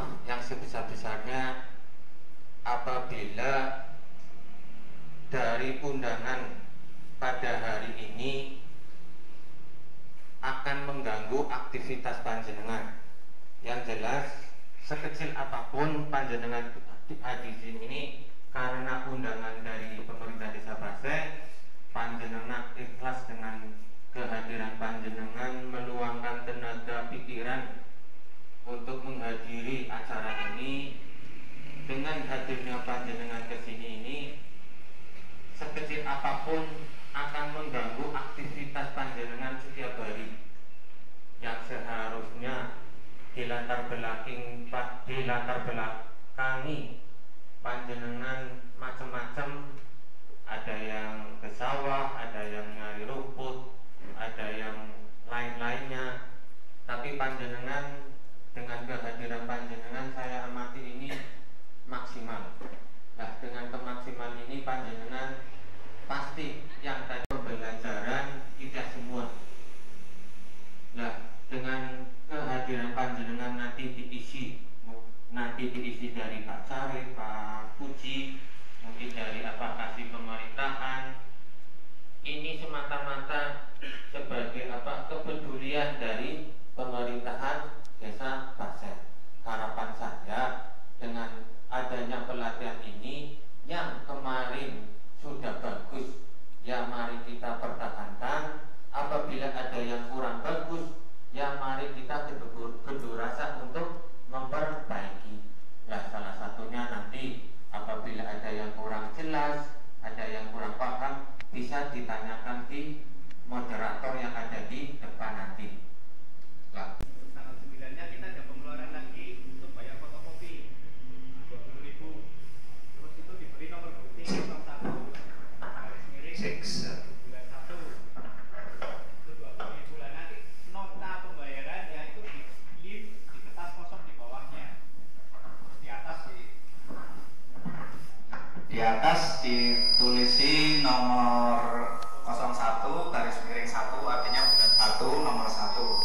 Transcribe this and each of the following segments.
yang sebesar-besarnya apabila dari undangan pada hari ini akan mengganggu aktivitas panjenengan. Yang jelas sekecil apapun panjenengan di sini ini, karena undangan dari pemerintah Desa Baseh, panjenengan ikhlas dengan kehadiran panjenengan, meluangkan tenaga pikiran untuk menghadiri acara ini. Dengan hadirnya panjenengan ke sini ini, sekecil apapun akan mengganggu aktivitas panjenengan setiap hari yang seharusnya dilatar belakangi panjenengan macam-macam. Ada yang ke sawah, ada yang nyari rumput, ada yang lain-lainnya. Tapi panjenengan, dengan kehadiran panjenengan, saya amati ini maksimal. Nah, dengan kemaksimal ini panjenengan pasti yang tadi pembelajaran tidak semua. Nah, dengan kehadiran panjenengan nanti diisi dari Pak Cari, Pak Puji, mungkin dari kasih pemerintahan. Ini semata-mata sebagai kepedulian dari pemerintahan Desa Baseh. Harapan saya dengan adanya pelatihan ini yang kemarin sudah bagus, ya mari kita pertahankan. Apabila ada yang kurang bagus, ya mari kita gedor rasa untuk memperbaiki. Nah, salah satunya nanti apabila ada yang kurang jelas, ada yang kurang paham, bisa ditanyakan di moderator yang ada di depan nanti. Nah, tanggal 9-nya kita ada pengeluaran lagi untuk bayar fotokopi 20.000. Terus itu diberi nomor bukti 01 garis miring bulan 1 itu 20.000 lah. Nanti nota pembayaran ya itu di kertas kosong di bawahnya. Terus di atas ditulisi nomor 01 garis miring 1, artinya bulan 1 nomor 1.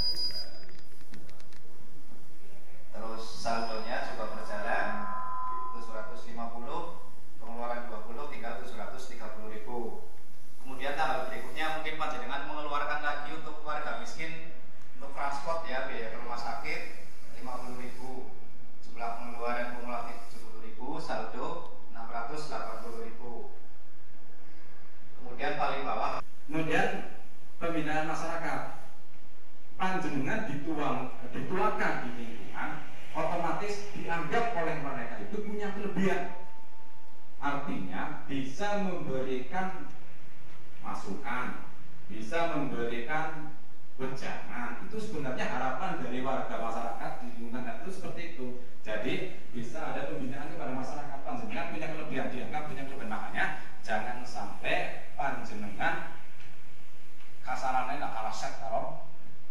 Terus saldonya juga berjalan, itu 150, pengeluaran 20, tinggal 730.000. Kemudian tanggal berikutnya mungkin panjenengan mengeluarkan lagi untuk warga miskin untuk transport ya, biaya ke rumah sakit 50.000. Jumlah pengeluaran kumulatif 70.000, saldo 680.000. Kemudian paling bawah, kemudian pembinaan masyarakat, panjenengan dituakan di lingkungan, otomatis dianggap oleh mereka itu punya kelebihan. Artinya bisa memberikan masukan, bisa memberikan wejangan. Itu sebenarnya harapan dari warga masyarakat di lingkungan itu seperti itu. Jadi bisa ada pembinaan kepada masyarakat, panjenengan punya kelebihan, dianggap punya kelebihan. Makanya jangan sampai panjenengan kasarannya nggak kalah set kalau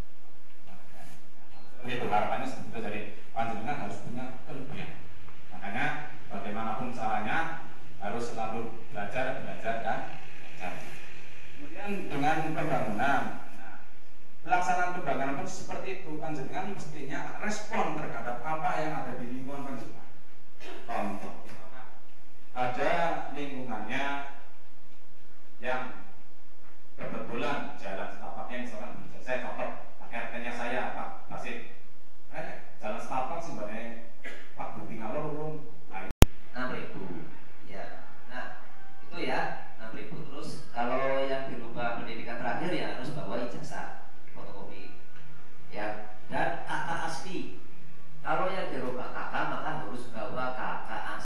itu harapannya seperti itu. Jadi panjenengan harus punya kelebihan. Makanya bagaimanapun caranya harus selalu belajar dan belajar. Kemudian dengan pembangunan, pelaksanaan pembangunan pun seperti itu. Panjenengan mestinya respon terhadap apa yang ada di lingkungan panjenengan. Contoh, ada lingkungannya yang kebetulan jalan setapaknya misalkan saya contoh pakai RT-nya saya Pak,